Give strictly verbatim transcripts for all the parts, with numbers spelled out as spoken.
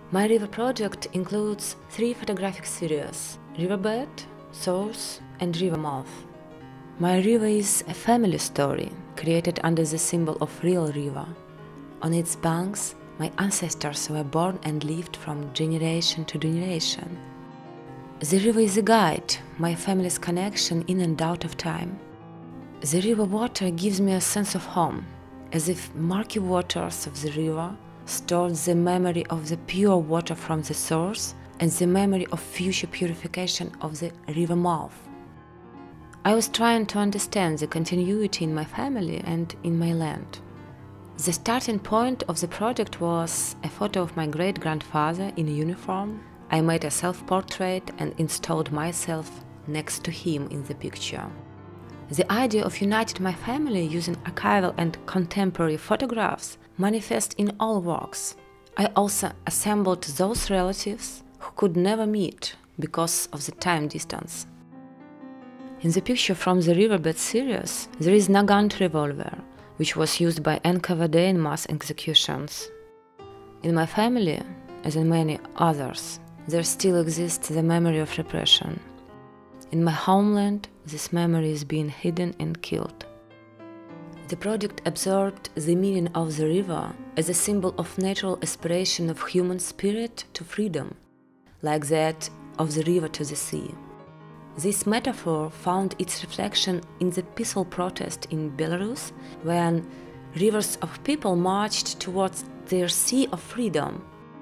My river project includes three photographic series: riverbed, source, and river mouth. My river is a family story, created under the symbol of real river. On its banks, my ancestors were born and lived from generation to generation. The river is a guide, my family's connection in and out of time. The river water gives me a sense of home, as if murky waters of the river stored the memory of the pure water from the source and the memory of future purification of the river mouth. I was trying to understand the continuity in my family and in my land. The starting point of the project was a photo of my great-grandfather in uniform. I made a self-portrait and installed myself next to him in the picture. The idea of uniting my family using archival and contemporary photographs manifests in all works. I also assembled those relatives who could never meet because of the time distance. In the picture from the Riverbed series, there is Nagant revolver, which was used by N K V D in mass executions. In my family, as in many others, there still exists the memory of repression. In my homeland, this memory is being hidden and killed. The project absorbed the meaning of the river as a symbol of natural aspiration of human spirit to freedom, like that of the river to the sea. This metaphor found its reflection in the peaceful protest in Belarus, when rivers of people marched towards their sea of freedom.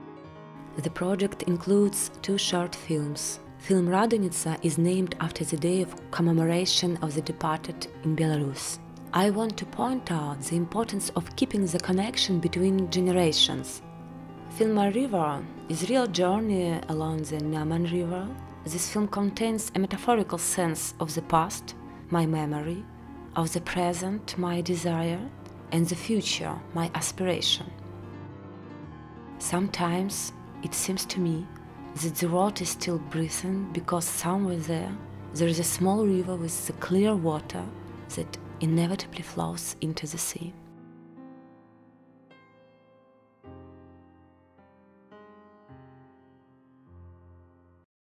The project includes two short films. Film Radonitsa is named after the day of commemoration of the departed in Belarus. I want to point out the importance of keeping the connection between generations. Film My River is a real journey along the Naman River. This film contains a metaphorical sense of the past, my memory, of the present, my desire, and the future, my aspiration. Sometimes it seems to me that the world is still breathing because somewhere there, there is a small river with the clear water that inevitably flows into the sea.